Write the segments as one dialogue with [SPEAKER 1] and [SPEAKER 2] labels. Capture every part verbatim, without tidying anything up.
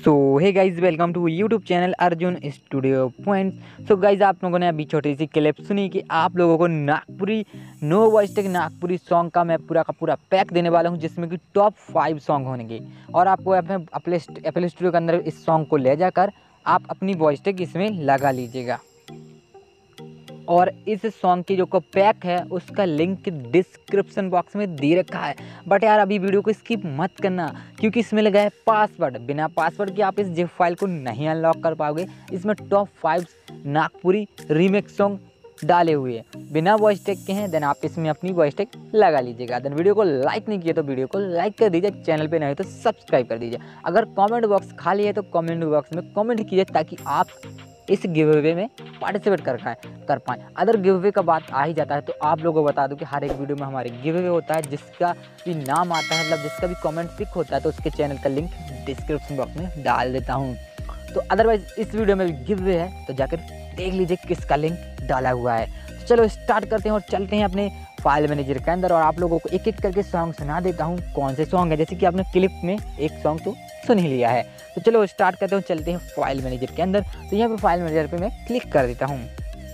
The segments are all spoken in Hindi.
[SPEAKER 1] So hey guys welcome to YouTube channel Arjun studio point. So guys आप लोगों ने अभी छोटी सी क्लिप सुनी कि आप लोगों को Nagpuri no voice tech Nagpuri song का मैं पूरा का पूरा पैक देने वाला हूं, जिसमें कि टॉप फाइव सॉन्ग होंगे और आपको अपने एप्पल स्टूडियो के अंदर इस सॉन्ग को ले जाकर आप अपनी वॉइस टेक इसमें लगा लीजिएगा। और इस सॉन्ग की जो को पैक है उसका लिंक डिस्क्रिप्शन बॉक्स में दे रखा है। बट यार अभी वीडियो को स्किप मत करना, क्योंकि इसमें लगा है पासवर्ड। बिना पासवर्ड के आप इस जिप फाइल को नहीं अनलॉक कर पाओगे। इसमें top five Nagpuri remix song डाले हुए हैं, बिना वॉइस टेक के हैं। देन आप इसमें अपनी वॉइस टेक लगा लीजिएगा। देन वीडियो को लाइक नहीं किया तो वीडियो को लाइक कर दीजिए, चैनल पे नहीं तो सब्सक्राइब कर दीजिए। अगर कमेंट बॉक्स खाली है तो कमेंट बॉक्स में कमेंट कीजिए, ताकि आप इस गिव अवे में पार्टिसिपेट कर पाएँ कर पाएँ अगर गिव अवे का बात आ ही जाता है तो आप लोगों को बता दूं कि हर एक वीडियो में हमारे गिव अवे होता है, जिसका भी नाम आता है, मतलब जिसका भी कमेंट पिक होता है, तो उसके चैनल का लिंक डिस्क्रिप्शन बॉक्स में डाल देता हूं। तो अदरवाइज इस वीडियो में भी गिव अवे है, तो जाकर देख लीजिए किसका लिंक डाला हुआ है। तो चलो स्टार्ट करते हैं और चलते हैं अपने फाइल मैनेजर के अंदर, और आप लोगों को एक एक करके सॉन्ग सुना देता हूँ कौन से सॉन्ग है। जैसे कि आपने क्लिप में एक सॉन्ग तो सुन ही लिया है, तो चलो स्टार्ट करते हैं, चलते हैं फाइल मैनेजर के अंदर। तो यहाँ पे फाइल मैनेजर पे मैं क्लिक कर देता हूँ।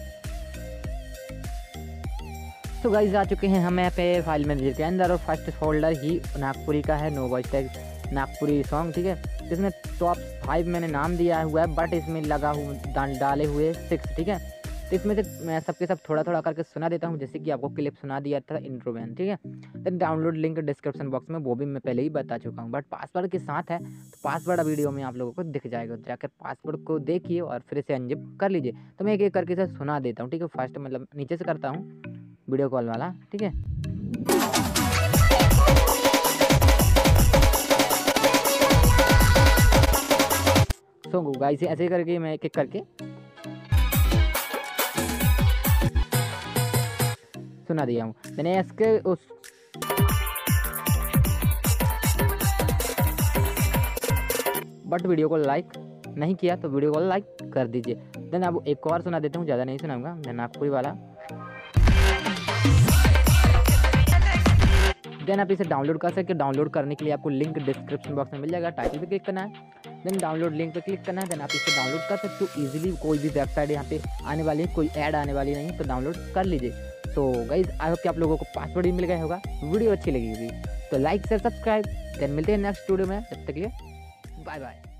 [SPEAKER 1] तो गाइस आ चुके हैं हम यहाँ पे फाइल मैनेजर के अंदर, और फर्स्ट फोल्डर ही नागपुरी का है, no voice tech Nagpuri song, ठीक है। जिसमें टॉप फाइव मैंने नाम दिया हुआ है, बट इसमें लगा हुआ डाले हुए सिक्स, ठीक है। तो इसमें से मैं सबके सब थोड़ा थोड़ा करके सुना देता हूँ, जैसे कि आपको क्लिप सुना दिया था इंट्रो में, ठीक है। Then download link description box में, वो भी मैं पहले ही बता चुका हूँ, बट पासवर्ड के साथ है, तो पासवर्ड वीडियो में आप लोगों को दिख जाएगा। जाकर पासवर्ड को देखिए और फिर से अनजिप कर लीजिए। तो मैं एक एक करके से सुना देता हूँ, ठीक है। फर्स्ट मतलब नीचे से करता हूँ, वीडियो कॉल वाला, ठीक है। सो गाइस ऐसे करके मैं एक एक करके सुना दिया हूँ। मैंने इसके उस बट वीडियो को लाइक नहीं किया तो वीडियो को लाइक कर दीजिए। देन अब एक और सुना देता हूँ, ज़्यादा नहीं सुनाऊंगा। देन नागपुरी वाला, देन आप इसे डाउनलोड कर सकते हो। डाउनलोड करने के लिए आपको लिंक डिस्क्रिप्शन बॉक्स में मिल जाएगा, टाइटल पे क्लिक करना है, देन डाउनलोड लिंक पे क्लिक करना है। देन आप इसे डाउनलोड कर सकते हो इजीली। कोई भी वेबसाइट यहाँ पे आने वाली है, कोई ऐड आने वाली नहीं, तो डाउनलोड कर लीजिए। तो गाइज आई होप कि आप लोगों को पासवर्ड भी मिल गया होगा। वीडियो अच्छी लगी होगी तो लाइक शेयर सब्सक्राइब। देन मिलते हैं नेक्स्ट वीडियो में, तब तक के लिए बाय बाय।